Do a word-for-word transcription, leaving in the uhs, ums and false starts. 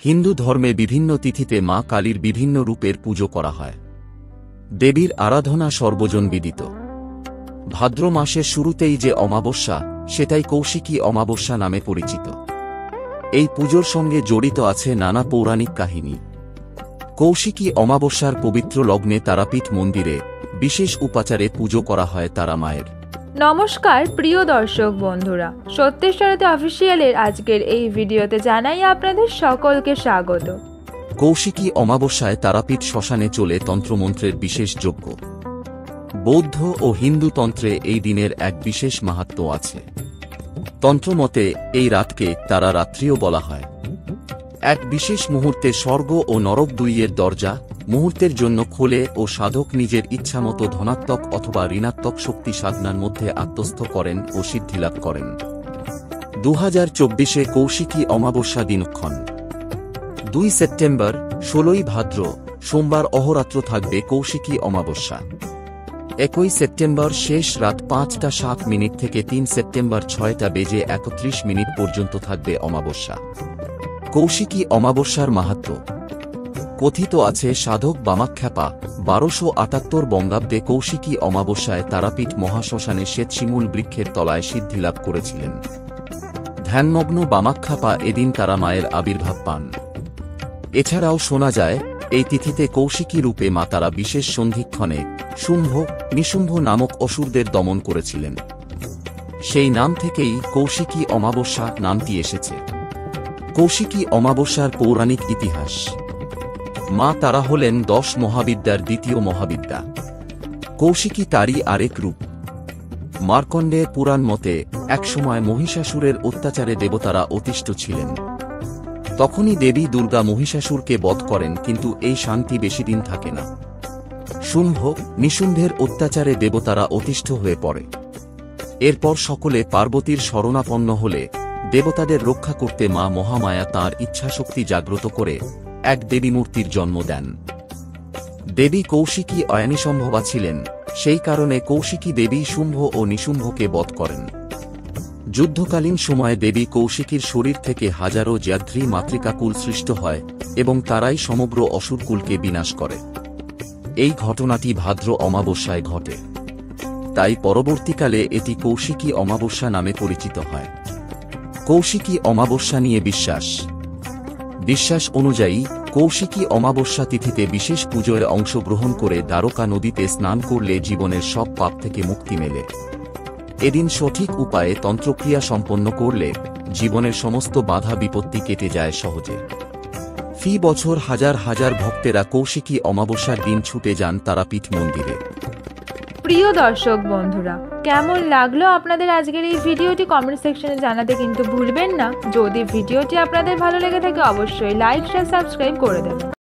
হিন্দু ধর্মে বিভিন্ন তিথিতে মা কালীর বিভিন্ন রূপের পুজো করা হয়। দেবীর আরাধনা সর্বজন বিদিত। ভাদ্র মাসের শুরুতেই যে অমাবস্যা, সেটাই কৌশিকী অমাবস্যা নামে পরিচিত। এই পুজোর সঙ্গে জড়িত আছে নানা পৌরাণিক কাহিনী। কৌশিকী অমাবস্যার পবিত্র লগ্নে তারাপীঠ মন্দিরে বিশেষ উপাচারে পুজো করা হয় তারা মায়ের। নমস্কার প্রিয় দর্শক বন্ধুরা, সত্যের সারথি অফিসিয়ালের আজকের এই ভিডিওতে জানাই আপনাদের সকলকে স্বাগত। কৌশিকী অমাবস্যায় তারাপীঠ শ্মশানে চলে তন্ত্রমন্ত্রের বিশেষ যজ্ঞ। বৌদ্ধ ও হিন্দু তন্ত্রে এই দিনের এক বিশেষ মাহাত্ম্য আছে। তন্ত্রমতে এই রাতকে তারা রাত্রিও বলা হয়। এক বিশেষ মুহূর্তে স্বর্গ ও নরক দুইয়ের দরজা মুহূর্তের জন্য খোলে ও সাধক নিজের ইচ্ছামতো ধনাত্মক অথবা ঋণাত্মক শক্তি সাধনার মধ্যে আত্মস্থ করেন ও সিদ্ধিলাভ করেন। দু হাজার চব্বিশে কৌশিকী অমাবস্যা দিনক্ষণ দুই সেপ্টেম্বর, ষোলোই ভাদ্র সোমবার অহরাত্র থাকবে কৌশিকী অমাবস্যা। একই সেপ্টেম্বর শেষ রাত পাঁচটা সাত মিনিট থেকে তিন সেপ্টেম্বর ছয়টা বেজে একত্রিশ মিনিট পর্যন্ত থাকবে অমাবস্যা। কৌশিকী অমাবস্যার মাহাত্ম্য কথিত আছে, সাধক বামাখ্যাপা বারোশো আটাত্তর বঙ্গাব্দে কৌশিকী অমাবস্যায় তারাপীঠ মহাশ্মশানে শ্বেতশিমূল বৃক্ষের তলায় সিদ্ধিলাভ করেছিলেন। ধ্যানমগ্ন বামাখ্যাপা এদিন তারা মায়ের আবির্ভাব পান। এছাড়াও শোনা যায়, এই তিথিতে কৌশিকী রূপে মা তারা বিশেষ সন্ধিক্ষণে শুম্ভ নিশুম্ভ নামক অসুরদের দমন করেছিলেন। সেই নাম থেকেই কৌশিকী অমাবস্যা নামটি এসেছে। কৌশিকী অমাবস্যার পৌরাণিক ইতিহাস। মা তারা হলেন দশ মহাবিদ্যার দ্বিতীয় মহাবিদ্যা। কৌশিকী তারই আরেক রূপ। মার্কণ্ডেয় পুরাণ মতে একসময় মহিষাসুরের অত্যাচারে দেবতারা অতিষ্ঠ ছিলেন। তখনই দেবী দুর্গা মহিষাসুরকে বধ করেন, কিন্তু এই শান্তি বেশিদিন থাকে না। শুম্ভ নিশুম্ভের অত্যাচারে দেবতারা অতিষ্ঠ হয়ে পড়ে। এরপর সকলে পার্বতীর শরণাপন্ন হলে দেবতাদের রক্ষা করতে মা মহামায়া তাঁর ইচ্ছাশক্তি জাগ্রত করে এক দেবী মূর্তির জন্ম দেন। দেবী কৌশিকী অয়ানিসম্ভবা ছিলেন, সেই কারণে কৌশিকী দেবী শুম্ভ ও নিশুম্ভকে বধ করেন। যুদ্ধকালীন সময়ে দেবী কৌশিকীর শরীর থেকে হাজারো জ্যাধ্রী মাতৃকাকুল সৃষ্ট হয় এবং তারাই সমগ্র অসুরকুলকে বিনাশ করে। এই ঘটনাটি ভাদ্র অমাবস্যায় ঘটে, তাই পরবর্তীকালে এটি কৌশিকী অমাবস্যা নামে পরিচিত হয়। কৌশিকী অমাবস্যা নিয়ে বিশ্বাস। বিশ্বাস অনুযায়ী কৌশিকী অমাবস্যা তিথিতে বিশেষ পুজোয় অংশগ্রহণ করে দ্বারকা নদীতে স্নান করলে জীবনের সব পাপ থেকে মুক্তি মেলে। এদিন সঠিক উপায়ে তন্ত্রক্রিয়া সম্পন্ন করলে জীবনের সমস্ত বাধা বিপত্তি কেটে যায় সহজে। ফি বছর হাজার হাজার ভক্তেরা কৌশিকী অমাবস্যার দিন ছুটে যান তারাপীঠ মন্দিরে। প্রিয় দর্শক বন্ধুরা, কেমন লাগলো আপনাদের আজকের এই ভিডিওটি কমেন্ট সেকশনে জানাতে কিন্তু ভুলবেন না। যদি ভিডিওটি আপনাদের ভালো লেগে থাকে অবশ্যই লাইক শেয়ার সাবস্ক্রাইব করে দেবেন।